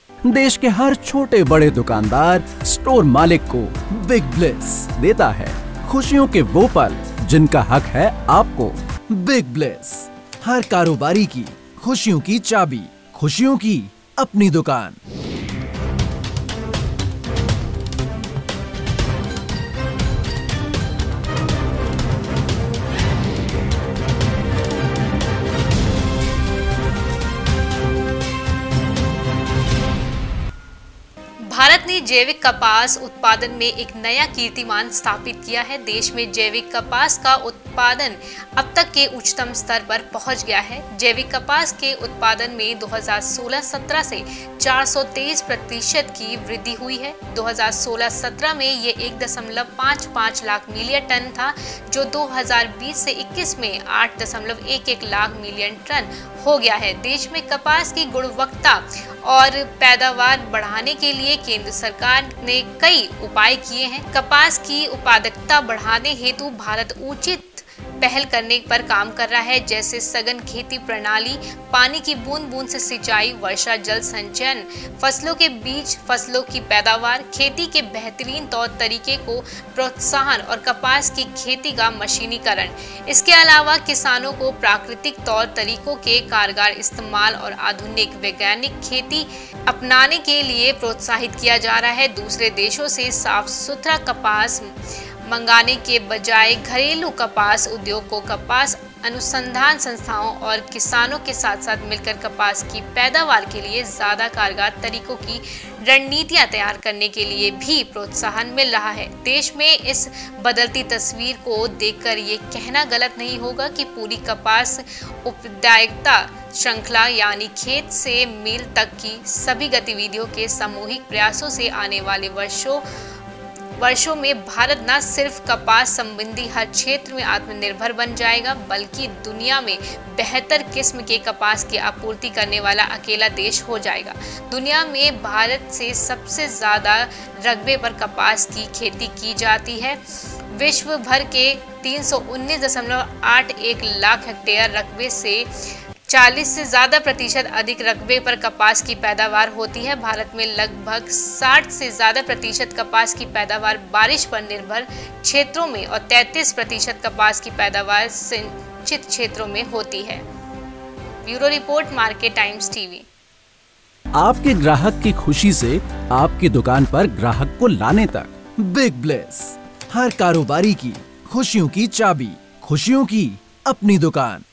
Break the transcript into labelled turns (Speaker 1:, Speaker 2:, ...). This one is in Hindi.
Speaker 1: देश के हर छोटे बड़े दुकानदार स्टोर मालिक को बिग ब्लेस देता है खुशियों के वो पल जिनका हक है आपको। बिग ब्लेस, हर कारोबारी की खुशियों की चाबी, खुशियों की अपनी दुकान।
Speaker 2: भारत ने जैविक कपास उत्पादन में एक नया कीर्तिमान स्थापित किया है। देश में जैविक कपास का उत्पादन अब तक के उच्चतम स्तर पर पहुंच गया है। जैविक कपास के उत्पादन में 2016-17 से 423% की वृद्धि हुई है। 2016-17 में ये 1.55 लाख मिलियन टन था, जो 2020 से 21 में 8.11 लाख मिलियन टन हो गया है। देश में कपास की गुणवत्ता और पैदावार बढ़ाने के लिए केंद्र सरकार ने कई उपाय किए हैं। कपास की उत्पादकता बढ़ाने हेतु भारत उचित पहल करने पर काम कर रहा है, जैसे सघन खेती प्रणाली, पानी की बूंद बूंद से सिंचाई, वर्षा जल संचयन, फसलों के बीज, फसलों की पैदावार, खेती के बेहतरीन तौर तरीके को प्रोत्साहन और कपास की खेती का मशीनीकरण। इसके अलावा किसानों को प्राकृतिक तौर तरीकों के कारगर इस्तेमाल और आधुनिक वैज्ञानिक खेती अपनाने के लिए प्रोत्साहित किया जा रहा है। दूसरे देशों से साफ सुथरा कपास मंगाने के बजाय घरेलू कपास उद्योग को कपास अनुसंधान संस्थाओं और किसानों के साथ साथ मिलकर कपास की पैदावार के लिए ज्यादा कारगर तरीकों की रणनीतियां तैयार करने के लिए भी प्रोत्साहन मिल रहा है। देश में इस बदलती तस्वीर को देखकर ये कहना गलत नहीं होगा कि पूरी कपास उत्पादकता श्रृंखला यानी खेत से मिल तक की सभी गतिविधियों के सामूहिक प्रयासों से आने वाले वर्षों में भारत न सिर्फ कपास संबंधी हर क्षेत्र में आत्मनिर्भर बन जाएगा, बल्कि दुनिया में बेहतर किस्म के कपास की आपूर्ति करने वाला अकेला देश हो जाएगा। दुनिया में भारत से सबसे ज़्यादा रकबे पर कपास की खेती की जाती है। विश्व भर के 319.81 लाख हेक्टेयर रकबे से 40 से ज़्यादा प्रतिशत अधिक रकबे पर कपास की पैदावार होती है। भारत में लगभग 60 से ज़्यादा प्रतिशत कपास की पैदावार बारिश पर निर्भर क्षेत्रों में और 33% कपास की पैदावार सिंचित क्षेत्रों में होती है। Bureau report, market times TV.
Speaker 1: आपके ग्राहक की खुशी से आपकी दुकान पर ग्राहक को लाने तक बिग ब्लेस, हर कारोबारी की खुशियों की चाबी, खुशियों की अपनी दुकान।